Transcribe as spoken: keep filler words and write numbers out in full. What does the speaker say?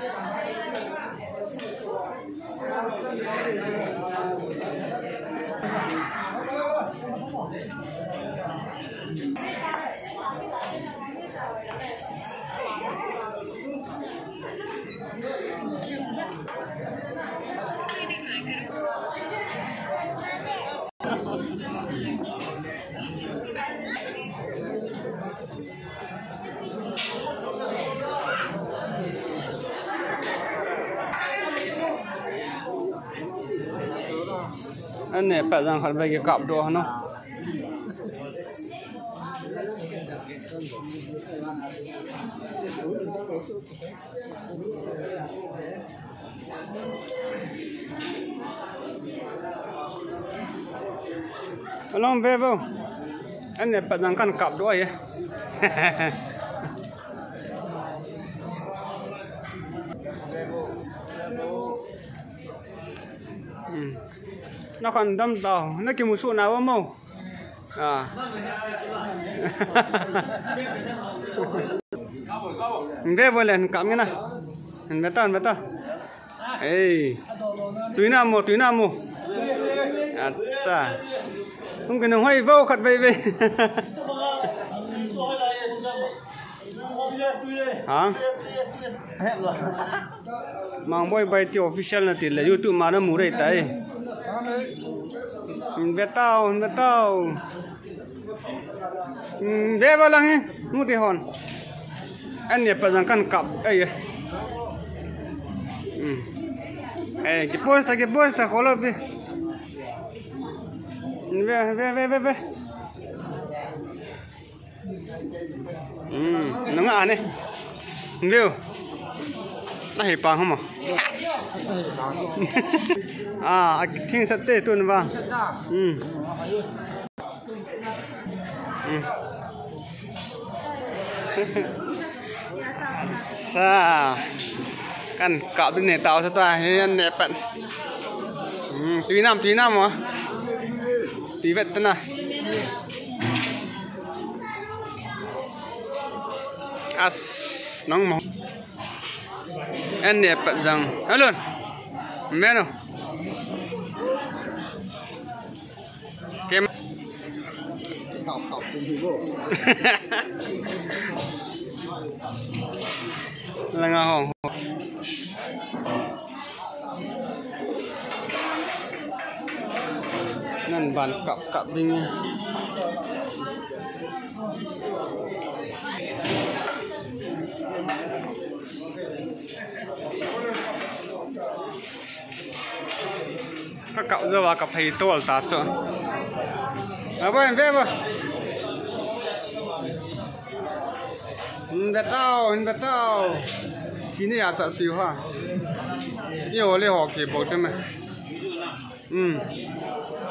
anh này phải rằng hắn về cái cọp đồ nó Along về vô anh này phải rằng căn cọp đồ ấy nó còn đâm tàu nó kêu một số nào không màu à về vừa lên cắm cái này về tao về tao ê túi nam một túi nam một à sa không cần đồng hay vô khật về về hả mang boy bay tiêu official là tiền là YouTube mà nó mua đây tay về tao về tao về vào lăng mua tiền hòn anh nhỉ phải rằng căn cặp ấy ấy cái post cái post khó lắm đi về về về về về nó ngã này view nó hay bằng không à à kinh sát tê tuần vàng ừ sa căn cạo bên này tạo cho ta hiện đẹp bạn tùy năm tùy năm hả tùy vậy tên này as nóng mỏng anh đẹp bạn rằng hết luôn mẹ nào kem là ngà hồng nên bàn cặp cặp đi nha các cậu giờ vào cặp thầy tôi là tạt rồi à vậy về vậy về tao về tao khi này à chặt tiêu ha nhiều lấy họ kịp bộ cho mày ừ